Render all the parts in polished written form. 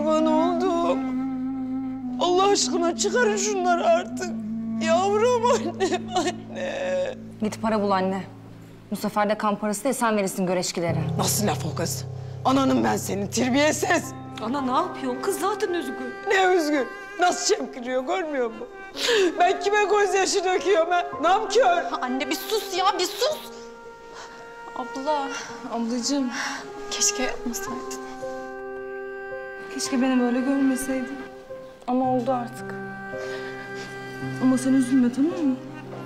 kurban oldum. Allah aşkına çıkarın şunları artık. Yavrum anne. Git para bul anne. Bu sefer de kan parası değil, sen verirsin göreçkilere. Nasıl laf o kız? Ananım ben senin, terbiyesiz. Ana ne yapıyorsun? Kız zaten üzgün. Ne üzgün. Nasıl çemkiriyor görmüyor musun? Ben kime gözyaşı döküyorum ha? Namkör. Anne bir sus ya, bir sus. Abla. Ablacığım, Keşke yapmasaydın. keşke beni böyle görmeseydin. Ama oldu artık. Ama sen üzülme, tamam mı?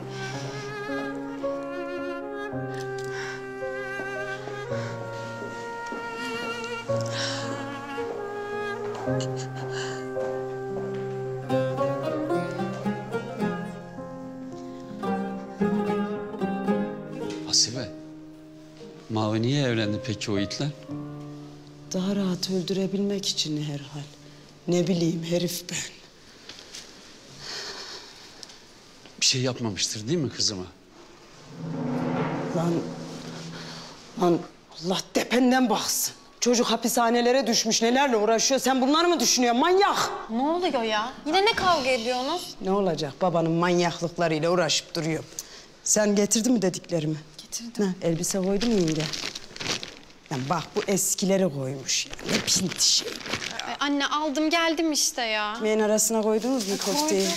Hasibe, Mavi niye evlendi peki o itle? Daha rahat öldürebilmek için herhal. Ne bileyim herif ben. Bir şey yapmamıştır değil mi kızıma? Lan Allah tependen baksın. Çocuk hapishanelere düşmüş, nelerle uğraşıyor. Sen bunları mı düşünüyorsun manyak? Ne oluyor ya? Yine ne kavga ediyorsunuz? Ne olacak babanın manyaklıklarıyla uğraşıp duruyor. Sen getirdin mi dediklerimi? Getirdim. Ha, elbise koydun mu yenge? Yani bak bu eskileri koymuş ya. Ne pinti şey. Ay, anne aldım geldim işte ya. Ekmeğin arasına koydunuz mu köfteyi?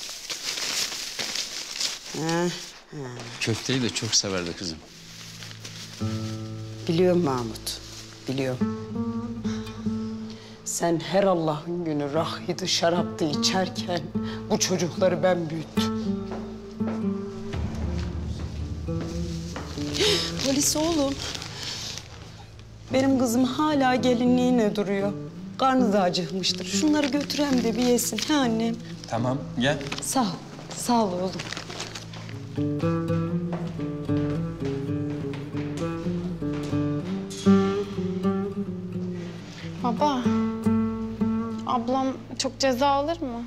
Ha, Köfteyi de çok severdi kızım. biliyorum Mahmut, biliyorum. Sen her Allah'ın günü rahıydı, şaraptı içerken bu çocukları ben büyüttüm. Polis oğlum. Benim kızım hala gelinliğine duruyor. Karnı da acıkmıştır. Şunları götürem de bir yesin. He annem? Tamam, gel. Sağ ol. Sağ ol oğlum. Baba, ablam çok ceza alır mı?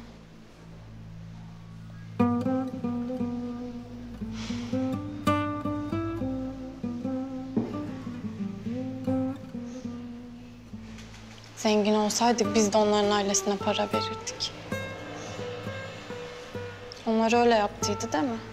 Zengin olsaydık biz de onların ailesine para verirdik. Onlar öyle yaptıydı değil mi?